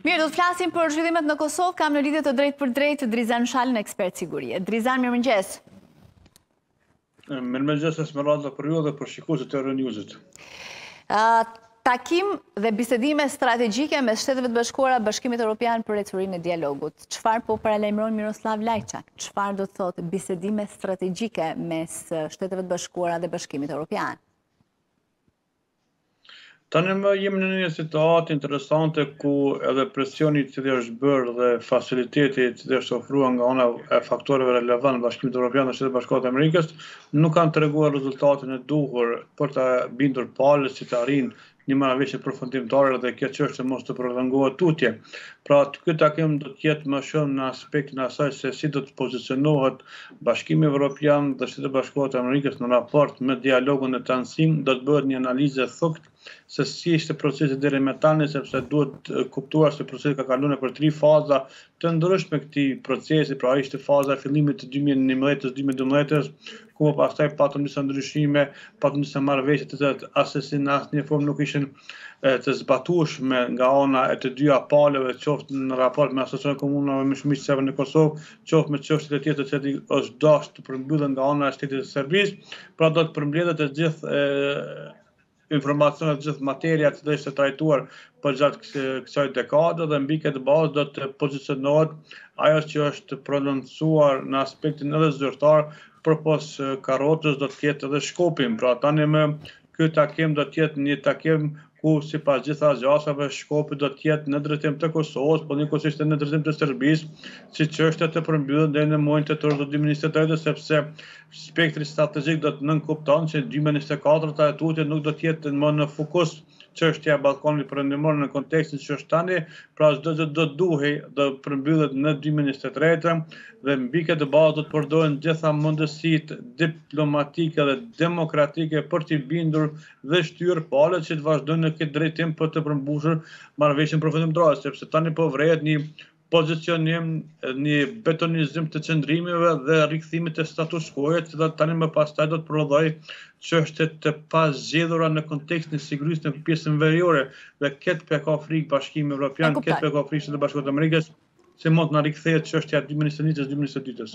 Mirë, do të flasim për zhvillimet në Kosovë. Kam në lidhje të drejtë për drejtë Drizan Shalin, ekspert sigurie. Drizan, mirëmëngjes. Mirëmëngjes Esmeralda për ju dhe për shikuesit e Euronews-it. Takim dhe bisedime strategjike mes Shteteve të Bashkuara, Bashkimit Evropian për ecurinë e dialogut. Çfarë po paralajmëron Miroslav Lajçak? Çfarë do të thotë bisedime strategjike mes Shteteve të Bashkuara dhe Bashkimit Evropian? Tani më jemi në një situatë interesante ku edhe presioni i cili është bërë dhe faciliteti i cili është ofruar nga ana e faktorëve relevant Bashkimit Evropian dhe Shtetet Bashkuara të Amerikës nuk kanë treguar rezultatin e duhur për të bindur palët si të arrijnë një marrëveshje përfundimtare dhe kjo çështje mos të prolongohet tutje. Pra, ky takim do të jetë më shumë në aspektin e asaj se si do të pozicionohet Bashkimi Evropian dhe Shtetet Bashkuara të Amerikës në raport me dialogun e tanësim, do të bëhet një analizë e thuktë se si ishte procesi deri më tani, sepse duhet kuptuar se procesi ka kaluar për 3 faza të ndryshme këtij procesi, pra ishte faza e fillimit të 2011-2012, ku pastaj patëm disa ndryshime, patëm disa marrëveshje të cilat asesi në asnjë formë nuk ishin të zbatueshme nga ana e të dyja palëve, qoftë në raport me Asociacionin e Komunave me Shumicë Serbe në Kosovë, qoftë me çështjet e tjera të cilat është dashur të përmbyllen nga ana e Shtetit të Serbisë, pra do të përmbledhet të gjithë informacionet, gjithë materia që ishte trajtuar për gjatë kësaj dekade dhe mbi këtë bazë do të pozicionohet ajo që është prononcuar në aspektin edhe zyrtar, përpos karrotës do të ketë edhe Shkopin. Pra tani më ky takim do të jetë një takim ku sipas gjitha zgjasave Shkopi do të jetë në drejtim të Kosovës, por njëkohësisht në drejtim të Serbisë, si çështja të përmbyllen deri në muajin tetor të 2023, sepse spektri strategjik do të nënkupton që 2024 e tutje nuk do të jetë më në fokus çështja e Ballkanit Perëndimor në kontekstin që është tani, pra çdo gjë do duhej do përmbyllet në 2023 dhe mbi këtë bazë do të përdoren gjitha mundësitë diplomatike dhe demokratike për të bindur dhe shtyrë palët që të vazhdojnë në këtë drejtim për të përmbushur marrëveshjen përfundimtare, sepse tani po vrehet një pozicionim, një betonizim të qëndrimeve dhe rikthimit të status quo-it, që tani më pastaj do të prodhojë çështje të pazgjedhura në kontekstin e sigurisë në pjesën veriore dhe këtë pe ka frikë Bashkimi Evropian, këtë pe ka frikë Shtetet Bashkuara të Amerikës, se mund të na rikthehet çështja e 2021-2022-s.